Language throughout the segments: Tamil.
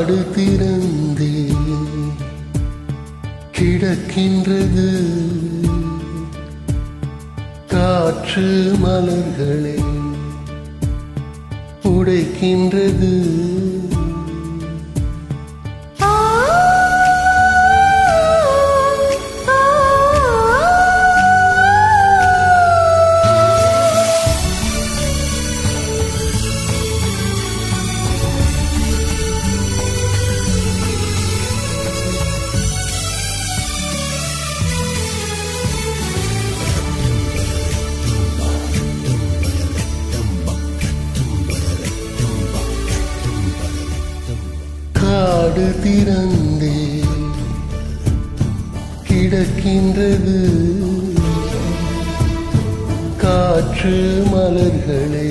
காடு திறந்தே கிடக்கின்றது காற்று மலர்களை உடைக்கின்றது காடு திறந்தே கிடக்கின்றது காற்று மலர்களை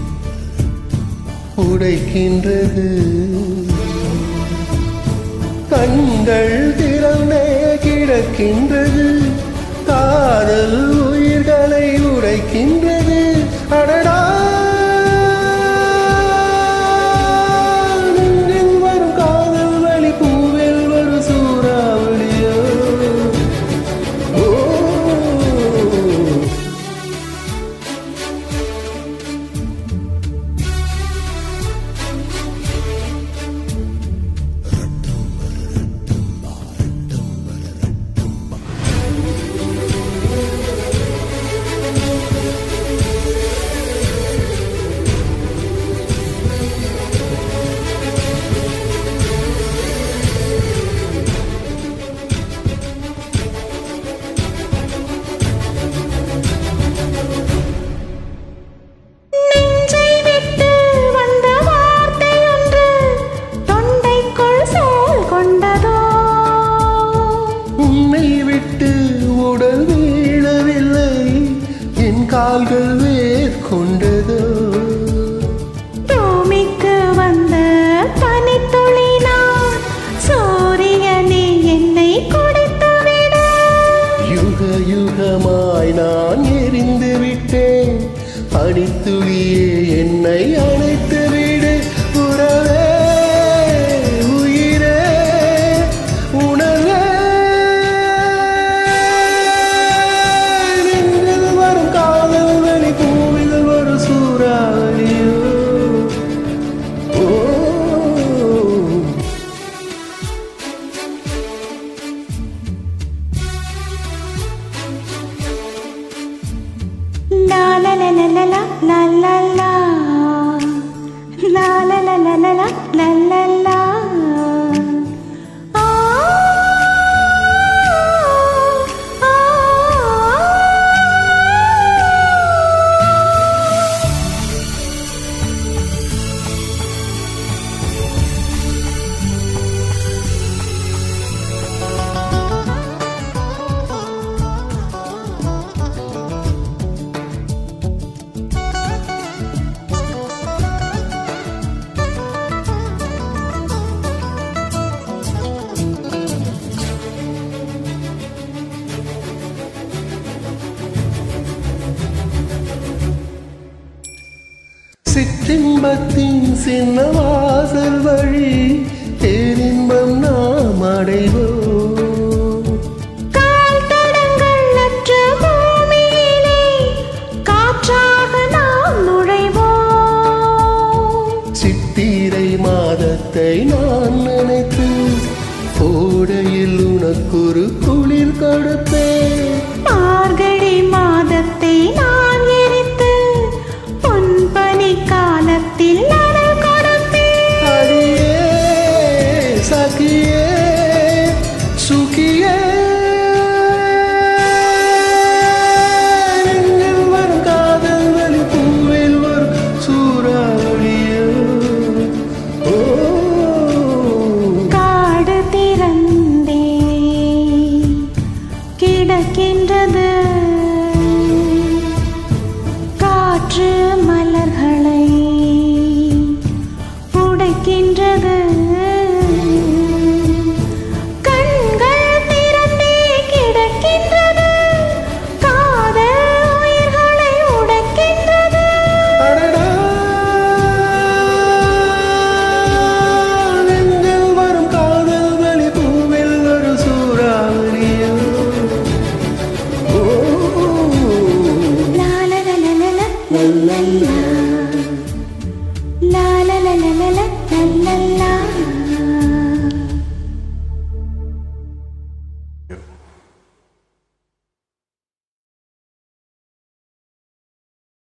உடைக்கின்றது கண்கள் திறந்தே கிடக்கின்றது காதல் உயிர்களை உடைக்கின்றது அடடா உடல் வீழவில்லை என் கால்கள் வேர்கொண்டதோ பூமிக்கு வந்த பனித்துளினான் சூரியனே என்னை கொடுத்துவிட யுக யுகமாய் நான் எரிந்து விட்டேன் பனித்துளியே என்னை அணைத்து விடு உறவே la la la la la la la la la la la la la la la la la சிற்றின்பத்தின் சின்ன வாசல் வழி பேரின்பம் நாம் அடைவோம்